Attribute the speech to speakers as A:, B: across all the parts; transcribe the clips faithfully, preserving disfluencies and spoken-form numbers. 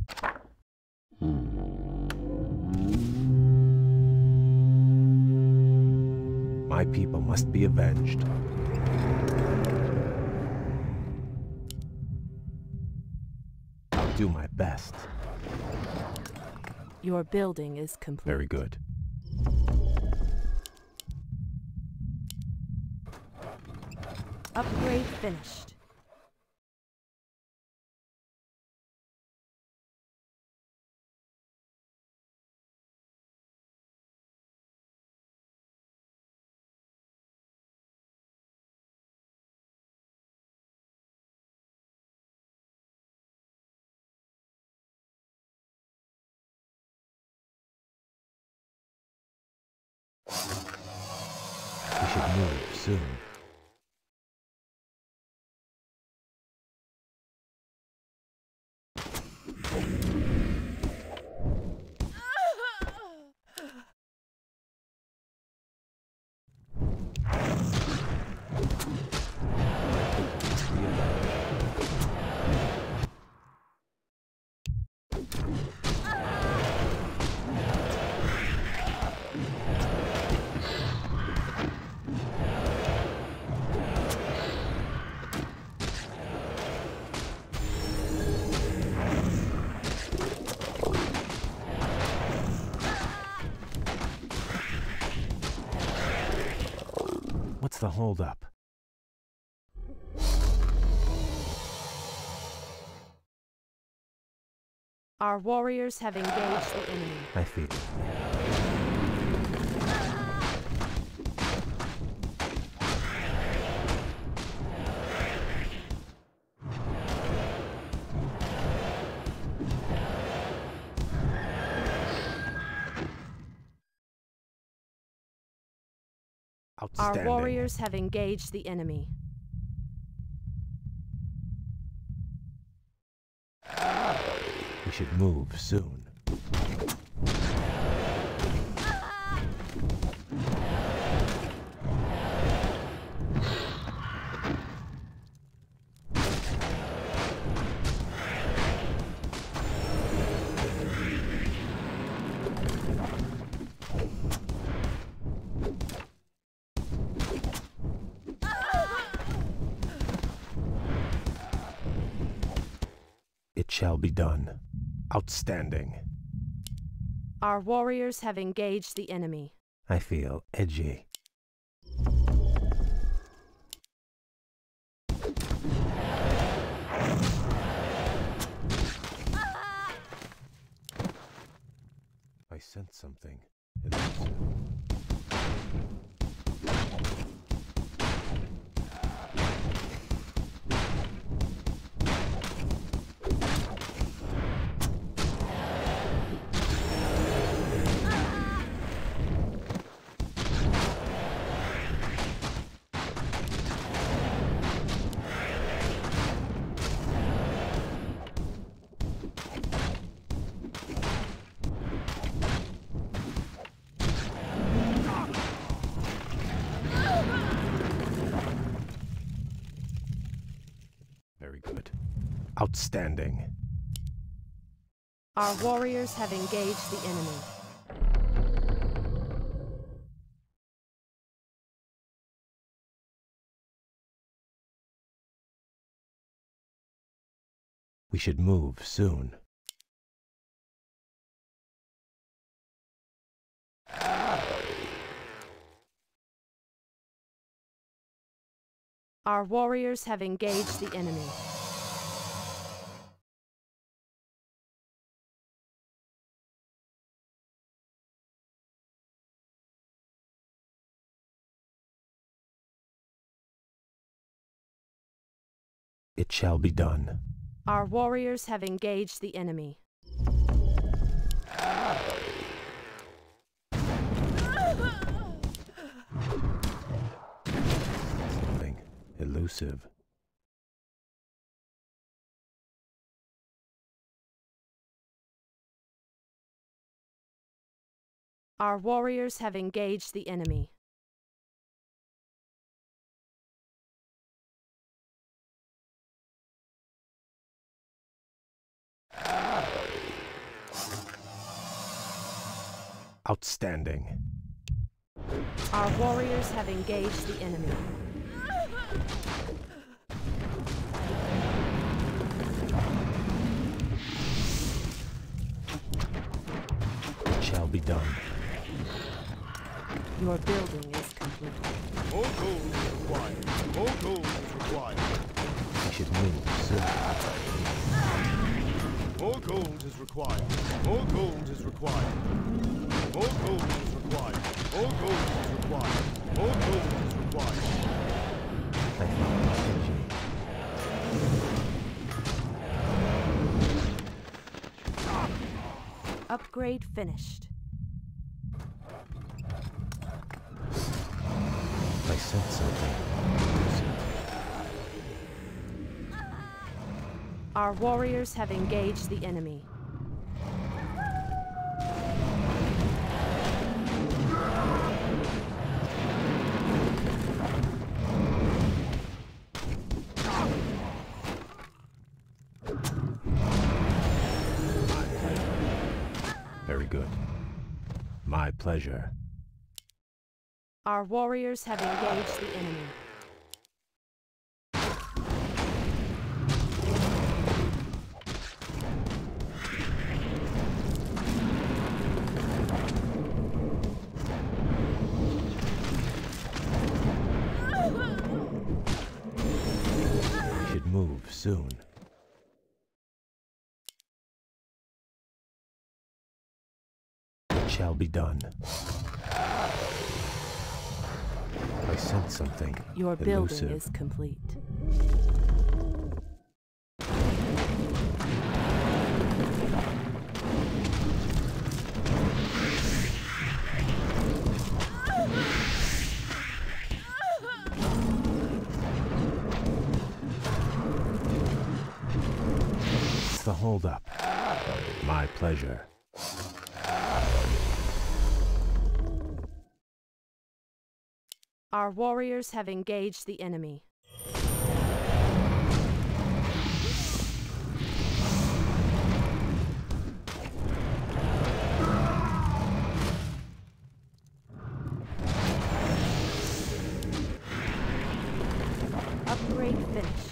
A: My people must be avenged. I'll do my best.
B: Your building is complete.
A: Very good.
B: Upgrade finished.
A: We should move soon. What's the holdup?
B: Our warriors have engaged the enemy.
A: I feel it.
B: Our
A: Outstanding.
B: warriors have engaged the enemy.
A: We should move soon. It shall be done. Outstanding.
B: Our warriors have engaged the enemy.
A: I feel edgy. I sense something. Elusive. Very good. Outstanding.
B: Our warriors have engaged the enemy.
A: We should move soon.
B: Our warriors have engaged the enemy.
A: It shall be done.
B: Our warriors have engaged the enemy.
A: Something elusive.
B: Our warriors have engaged the enemy.
A: Outstanding.
B: Our warriors have engaged the enemy.
A: It shall be done.
B: Your building is complete.
C: More gold is required. More gold is required.
A: We should move soon.
C: More gold is required. More gold is required. More gold is required. More gold is required. More gold is required.
A: Thank you.
B: Upgrade finished.
A: I sense something.
B: Our warriors have engaged the enemy.
A: Very good. My pleasure.
B: Our warriors have engaged the enemy.
A: We should move soon. It shall be done. I sense something
B: Your building
A: elusive.
B: is complete.
A: It's the holdup. My pleasure.
B: Our warriors have engaged the enemy. Upgrade finished.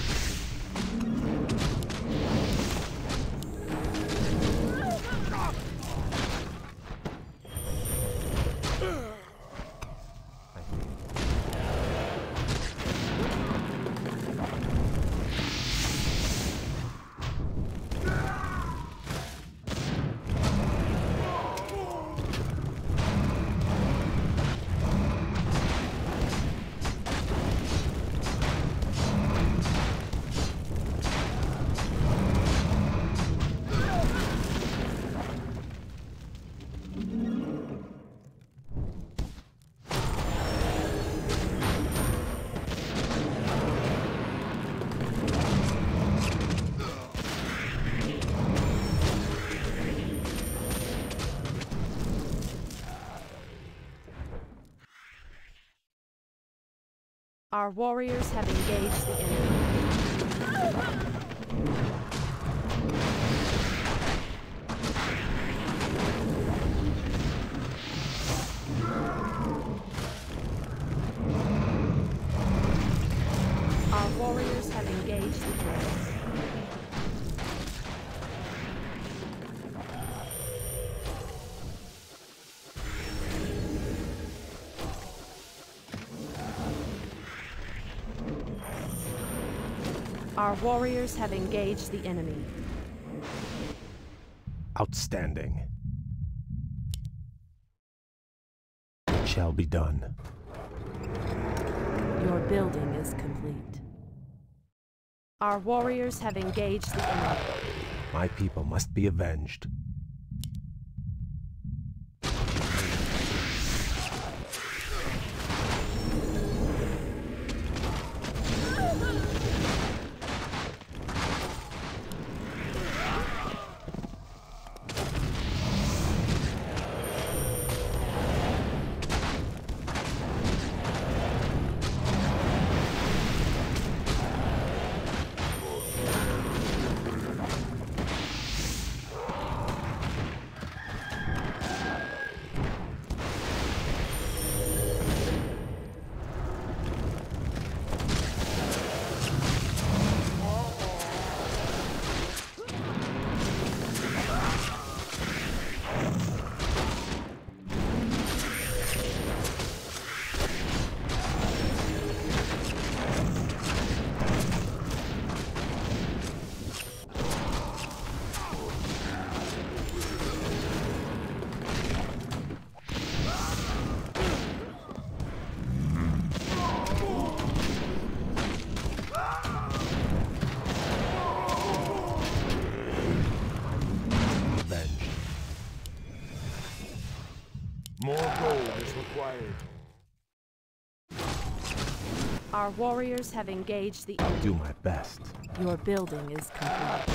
B: Our warriors have engaged the enemy. Our warriors have engaged the enemy. Our warriors have engaged the enemy.
A: Outstanding. It shall be done.
B: Your building is complete. Our warriors have engaged the enemy.
A: My people must be avenged.
B: Our warriors have engaged the
A: I'll
B: enemy.
A: do my best.
B: Your building is complete.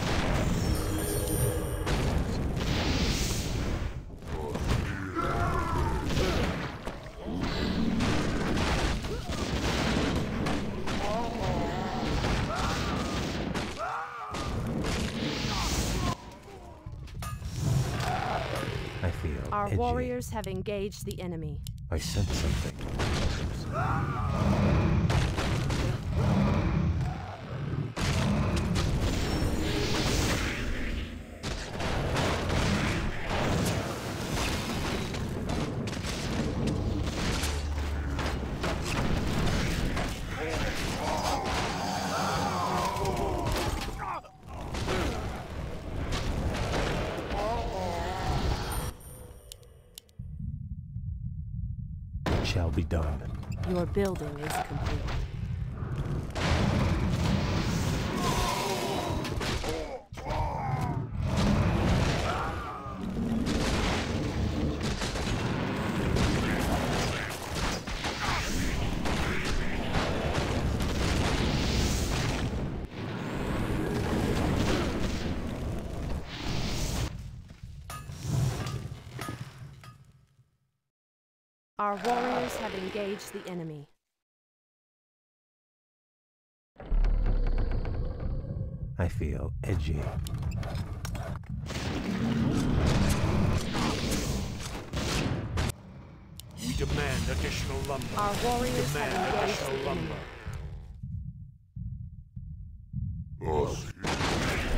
A: I feel
B: Our
A: edgy.
B: warriors have engaged the enemy.
A: I sense something. It shall be done.
B: Your building is complete. Our warriors have engaged the enemy.
A: I feel edgy.
C: We demand additional lumber.
B: Our warriors
C: Demand
B: have engaged
C: additional
B: the
C: lumber.
B: enemy.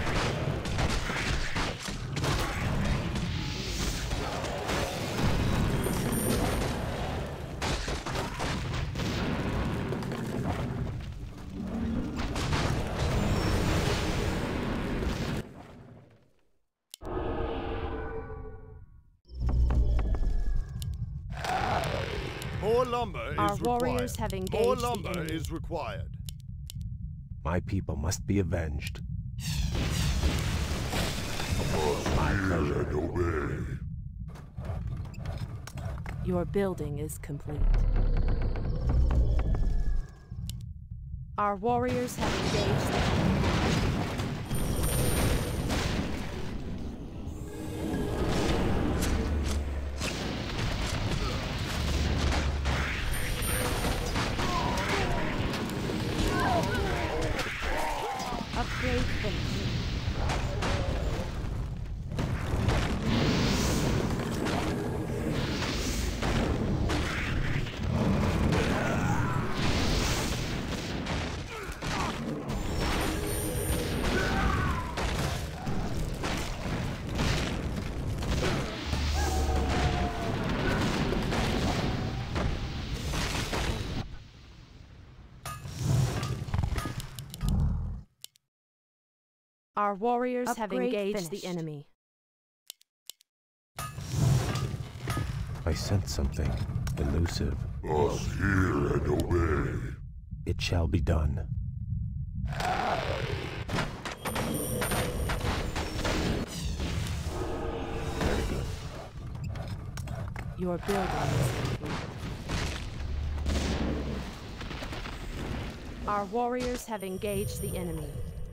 C: More lumber
B: Our
C: is
B: warriors
C: required.
B: have engaged
C: More
B: the
C: lumber
B: enemy.
C: is required.
A: My people must be avenged. My pleasure.
B: Your building is complete. Our warriors have engaged the enemy. Upgrade finished. Our warriors have
D: Upgrade
B: engaged
D: finished.
B: the enemy.
A: I sense something elusive.
E: Us hear and obey.
A: It shall be done.
B: Your building is complete. Our warriors have engaged the enemy.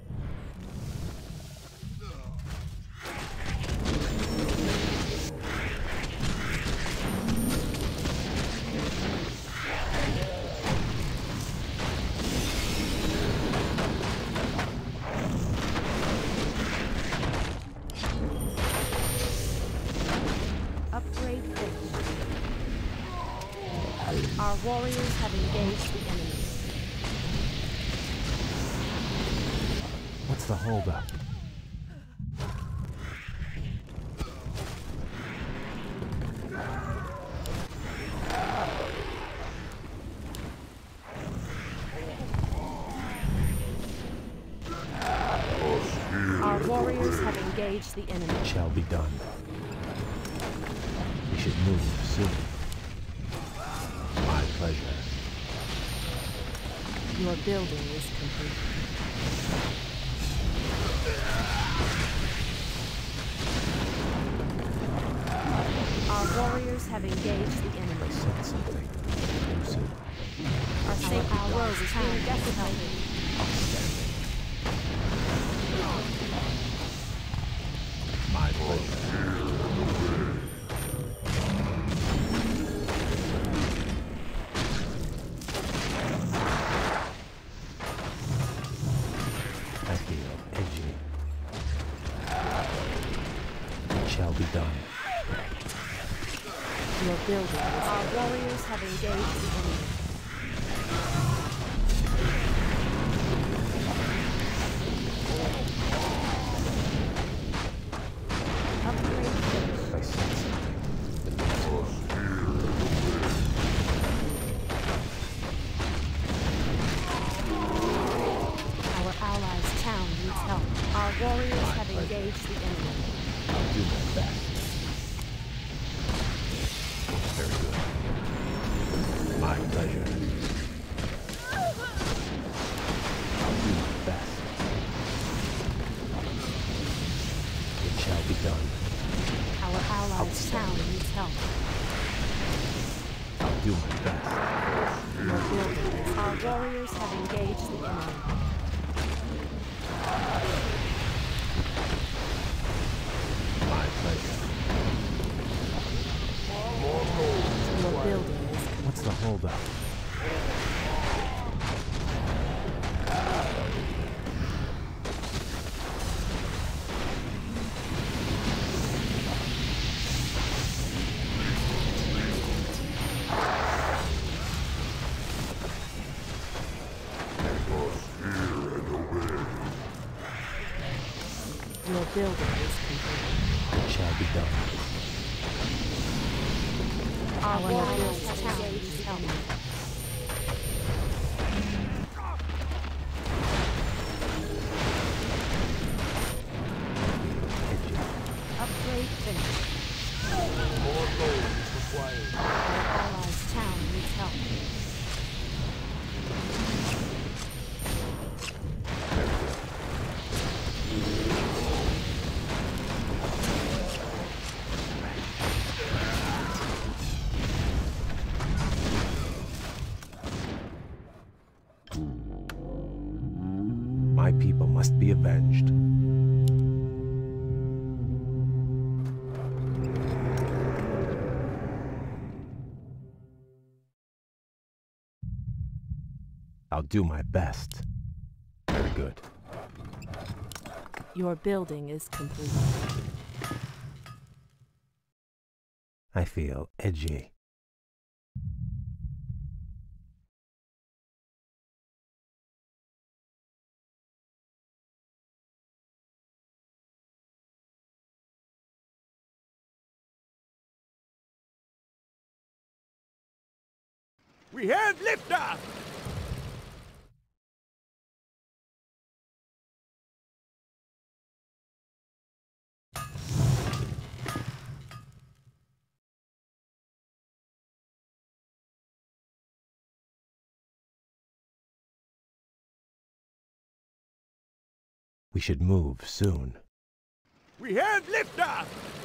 B: Upgrade finished. Our warriors have engaged the enemy.
A: What's the holdup?
B: Our warriors have engaged the enemy.
A: It shall be done. We should move soon. My pleasure.
B: Your building is complete. Our warriors have engaged the
A: I
B: enemy.
A: sense something elusive.
B: Our sacred grove is being decimated.
A: Outstanding. My pleasure. I feel edgy. It shall be done.
B: Your building is Our warriors have engaged the enemy. Upgrade finished.
A: I sense something.
B: Our allies' town needs help. Our warriors have engaged the enemy.
A: I'll do my best. Very good. My pleasure. I'll do my best. It shall be done.
B: Our allies' town needs help.
A: I'll do my best.
B: Your building is Our warriors have engaged the enemy.
A: My pleasure.
B: Your building is
A: What's the holdup?
B: Your building is complete.
A: It shall be done.
B: Our warriors have engaged the enemy.
A: Edgy.
B: Upgrade finished.
C: More gold is required.
B: Our allies' town needs help.
A: My people must be avenged. I'll do my best. Very good.
B: Your building is complete.
A: I feel edgy.
C: We have liftoff!
A: We should move soon.
C: We have liftoff!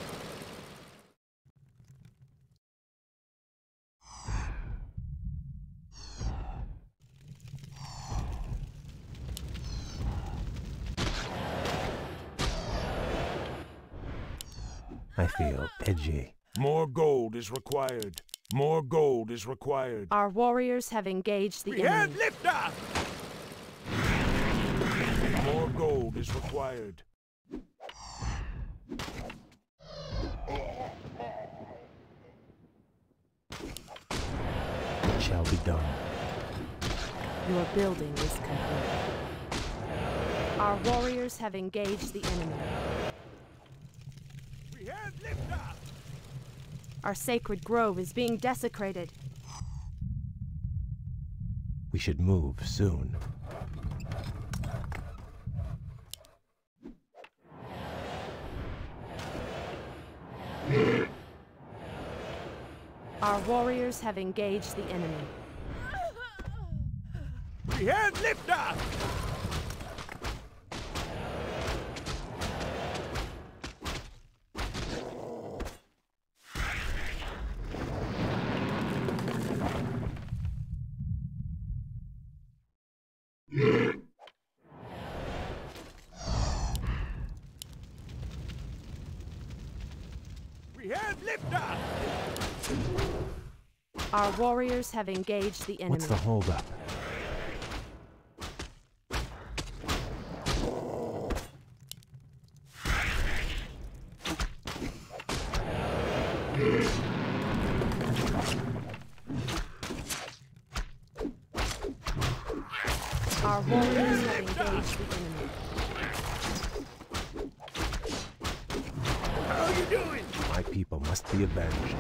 A: I feel edgy.
C: More gold is required. More gold is required.
B: Our warriors have engaged the
C: We have
B: enemy.
C: liftoff! More gold is required.
A: It shall be done.
B: Your building is complete. Our warriors have engaged the enemy.
C: We have liftoff!
B: Our sacred grove is being desecrated.
A: We should move soon.
B: Our warriors have engaged the enemy.
C: We have liftoff! We have liftoff!
B: Our warriors have engaged the enemy.
A: What's the holdup?
B: Our warriors have engaged the enemy.
C: How are you doing?
A: My people must be avenged.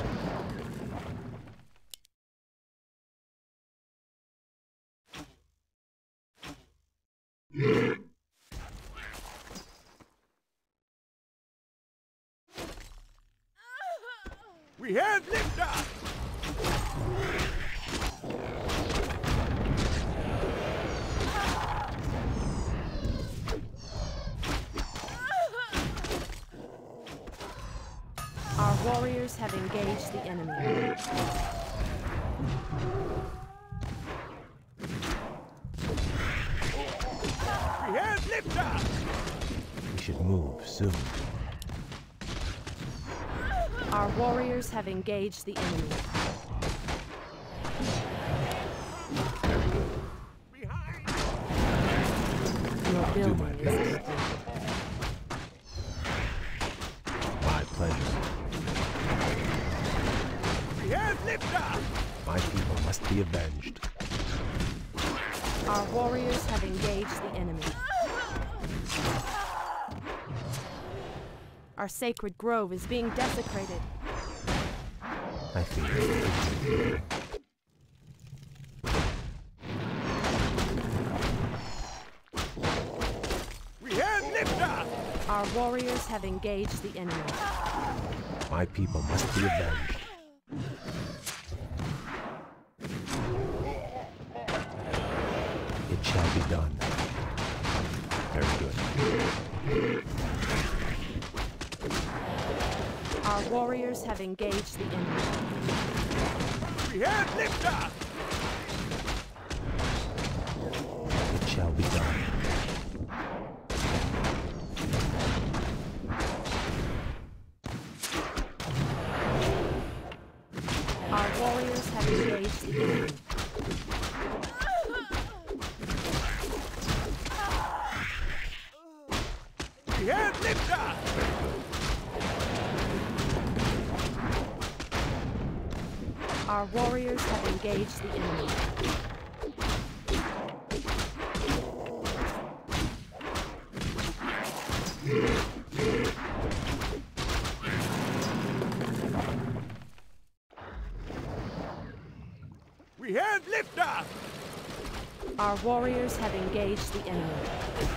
C: We have liftoff!
B: Our warriors have engaged the enemy.
C: We have liftoff!
A: We should move soon.
B: Our warriors have engaged the enemy.
C: Behind!
B: Your
A: Do
B: building
A: my
B: is
A: best.
B: complete.
A: My pleasure.
C: We have liftoff!
A: My people must be avenged.
B: Our warriors have engaged the enemy. Our sacred grove is being desecrated.
A: I feel
C: We have liftoff!
B: Our warriors have engaged the enemy.
A: my people must be avenged. It shall be done. Very good.
B: Our warriors have engaged the enemy.
C: We have liftoff!
A: It shall be done.
B: Our warriors have engaged the enemy.
C: We have liftoff!
B: Our warriors have engaged the enemy.
C: We have liftoff!
B: Our warriors have engaged the enemy.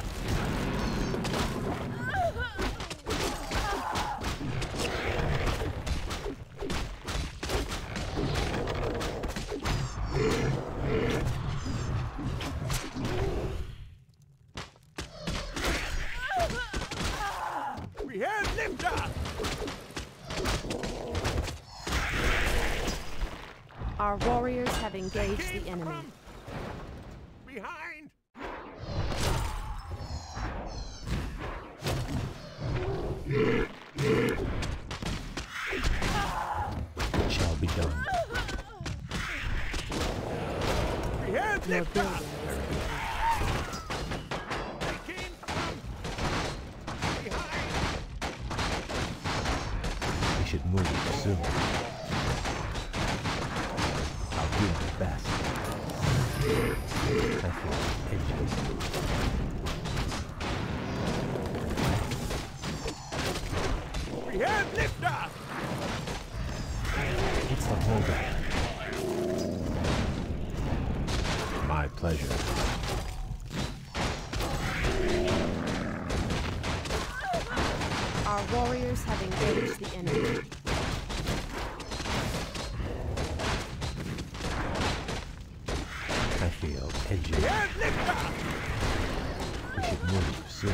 C: We have liftoff!
B: Our warriors have engaged the enemy.
C: Behind!
A: It shall be done.
C: We have
B: Your building
C: liftoff!
B: is complete.
C: They came from behind!
A: We should move soon. I'll do my best. I feel edgy.
C: We have liftoff!
A: What's the holdup? My pleasure.
B: Our warriors have engaged the enemy.
A: I feel edgy.
C: We have liftoff!
A: We should move soon.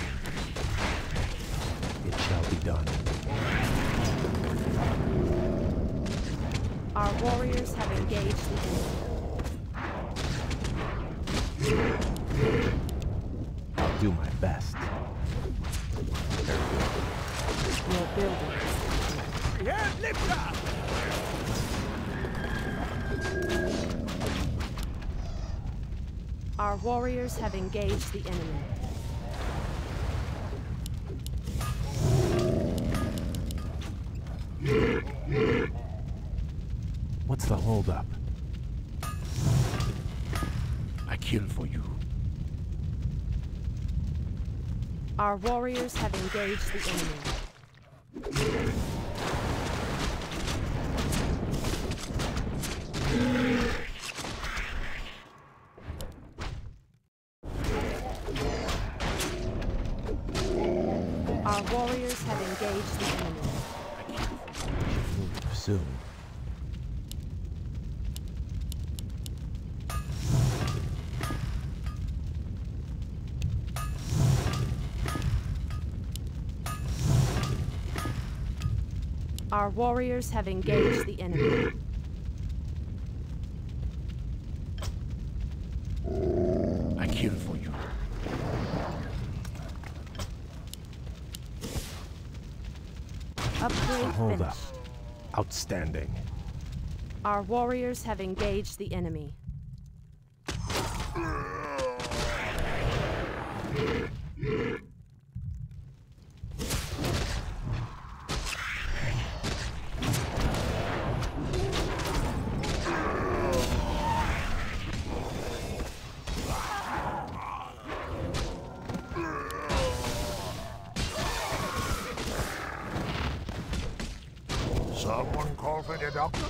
A: It shall be done.
B: Our warriors have engaged the enemy.
A: I'll do my best.
B: Your building is complete.
C: We Head lifter!
B: Our warriors have engaged the enemy.
A: What's the holdup?
E: I kill for you.
B: Our warriors have engaged the enemy. Our warriors have engaged the enemy.
A: Move soon.
B: Our warriors have engaged the enemy.
E: I kill for you.
B: Upgrade
A: Hold up.
B: finished.
A: Outstanding.
B: Our warriors have engaged the enemy.
E: Someone call for the doctor?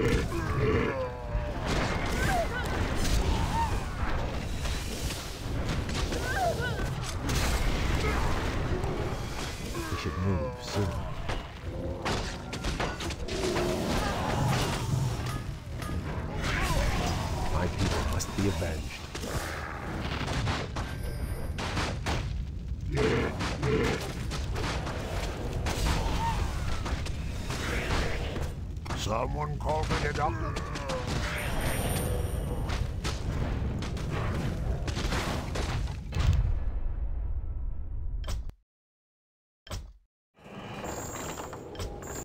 A: We should move soon. My people must be avenged.
E: Someone call for the doctor?